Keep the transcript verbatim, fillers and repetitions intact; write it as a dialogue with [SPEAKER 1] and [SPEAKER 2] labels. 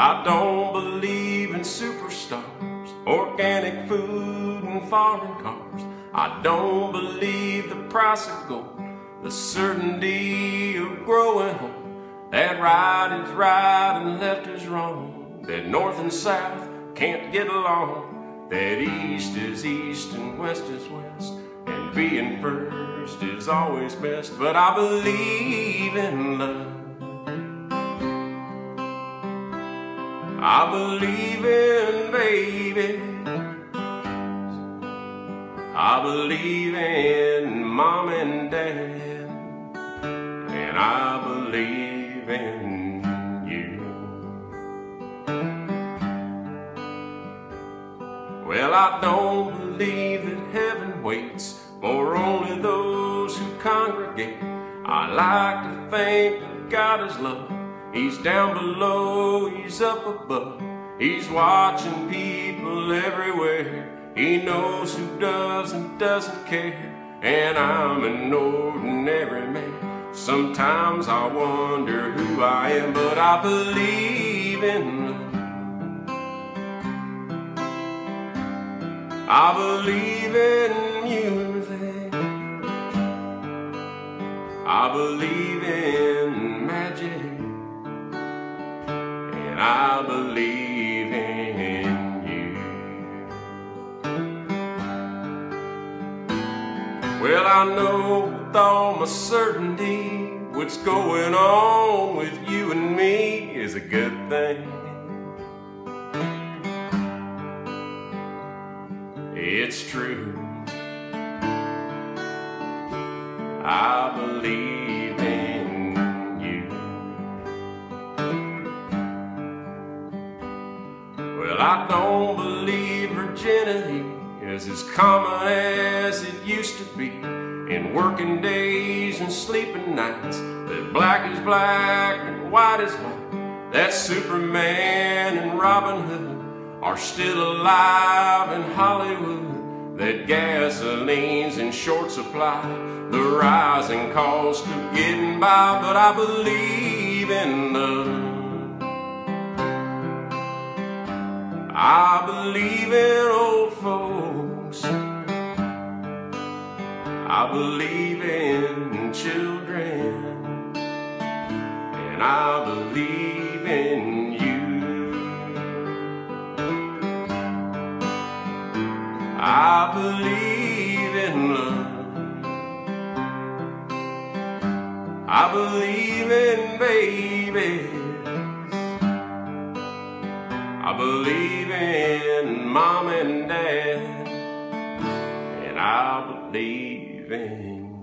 [SPEAKER 1] I don't believe in superstars, organic food and foreign cars. I don't believe the price of gold, the certainty of growing old, that right is right and left is wrong, that north and south can't get along, that east is east and west is west, and being first is always best. But I believe in love, I believe in babies, I believe in mom and dad, and I believe in you. Well, I don't believe that heaven waits for only those who congregate. I like to think that God is love. He's down below, He's up above. He's watching people everywhere. He knows who does and doesn't care. And I'm an ordinary man. Sometimes I wonder who I am, but I believe in love. I believe in music, I believe in magic, and I believe in you. Well, I know with all my certainty what's going on with you and me is a good thing. It's true, I believe in you. Well, I don't believe virginity is as common as it used to be, in working days and sleeping nights, that black is black and white is white, that Superman and Robin Hood are still alive in Hollywood, that gasoline's in short supply, the rising cost of getting by. But I believe in love, I believe in old folks, I believe in children, and I believe in you. I believe in love, I believe in babies, I believe in mom and dad, and I believe in